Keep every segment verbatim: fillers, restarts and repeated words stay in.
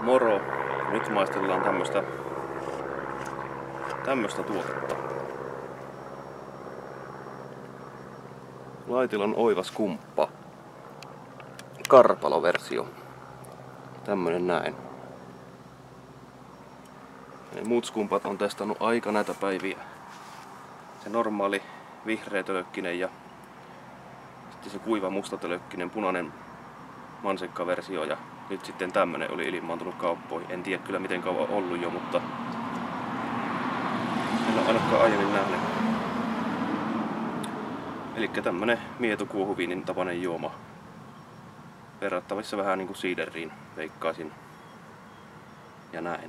Moro! Nyt maistellaan tämmöstä tämmöstä tuotetta. Laitilan oivas kumppa. Karpalo-versio. Tämmönen näin. Ja muut skumpat on testannut aika näitä päiviä. Se normaali vihreä tölkkinen ja sitten se kuiva mustatölkkinen punainen mansikkaversio ja nyt sitten tämmönen oli ilmaantunut kauppoihin. En tiedä kyllä miten kauan on ollut jo, mutta en ole ainakaan aiemmin nähnyt. Elikkä tämmönen mieto-kuohuviinin tapainen juoma. Verrattavissa vähän niinku siideriin, veikkaisin. Ja näin.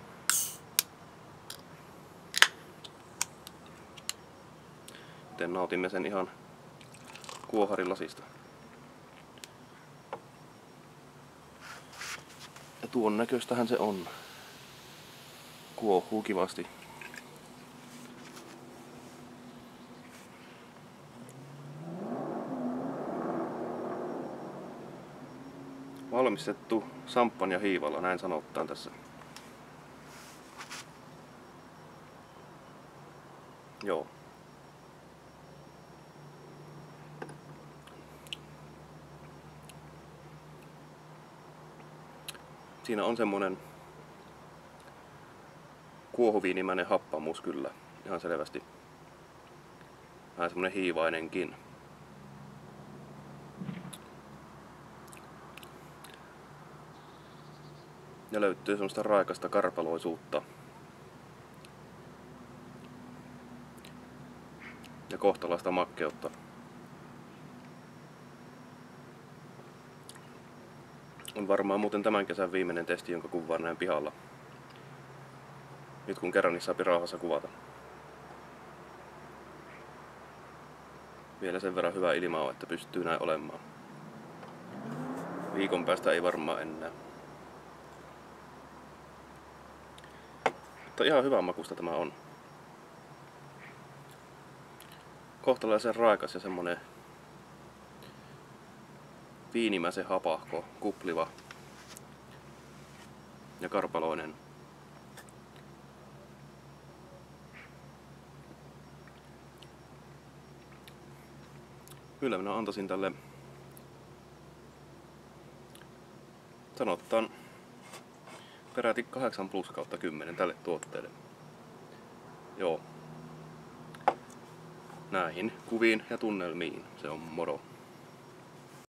Sitten nautimme sen ihan kuoharilasista. Ja tuon näköistähän se on. Kuohuu kivasti. Valmistettu samppan ja hiivalla, näin sanotaan tässä. Joo. Siinä on semmonen kuohuviinimäinen happamuus kyllä, ihan selvästi. Vähän semmonen hiivainenkin. Ja löytyy semmoista raikasta karpaloisuutta. Ja kohtalaista makkeutta. On varmaan muuten tämän kesän viimeinen testi, jonka kuvaan näin pihalla. Nyt kun kerran niin saa rauhassa kuvata. Vielä sen verran hyvä ilma on, että pystyy näin olemaan. Viikon päästä ei varmaan enää. Mutta ihan hyvän makusta tämä on. Kohtalaisen raikas ja semmonen viinimäisen hapahko, kupliva ja karpaloinen. Kyllä minä antaisin tälle, sanotaan, peräti kahdeksan plus kautta kymmenen tälle tuotteelle. Joo. Näihin kuviin ja tunnelmiin se on moro.